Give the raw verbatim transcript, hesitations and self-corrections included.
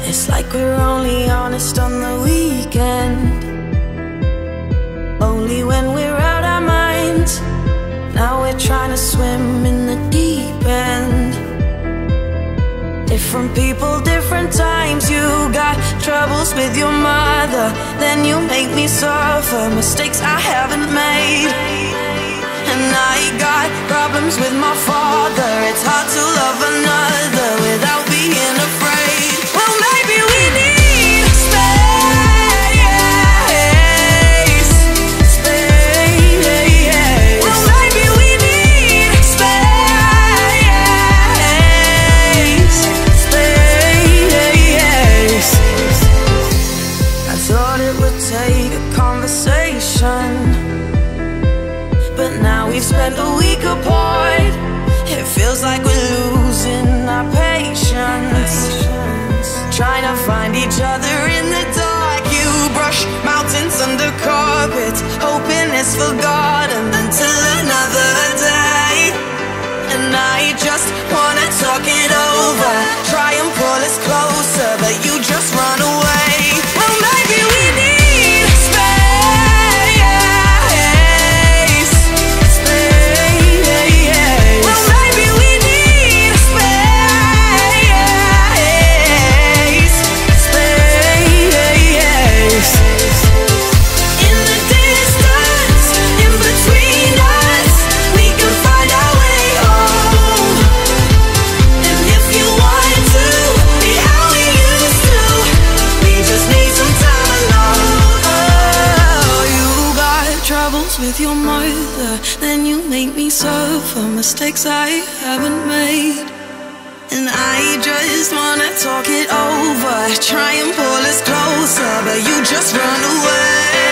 It's like we're only honest on the weekend, only when we're out our minds. Now we're trying to swim in the deep end. Different people, different times. You got troubles with your mother, then you make me suffer mistakes I haven't made. And I got problems with my father. It's hard to love another without being afraid. Well, maybe we need space, space. Well, maybe we need space, space. I thought it would take a conversation, but now we've spent a week apart. It feels like we're losing our patience, trying to find each other in the dark. You brush mountains under carpets, hoping it's forgotten until another day. And I just wanna talk it over, try and pull us closer, but you just run away. Well, maybe we need with your mother, then you make me suffer mistakes I haven't made. And I just wanna talk it over, try and pull us closer, but you just run away.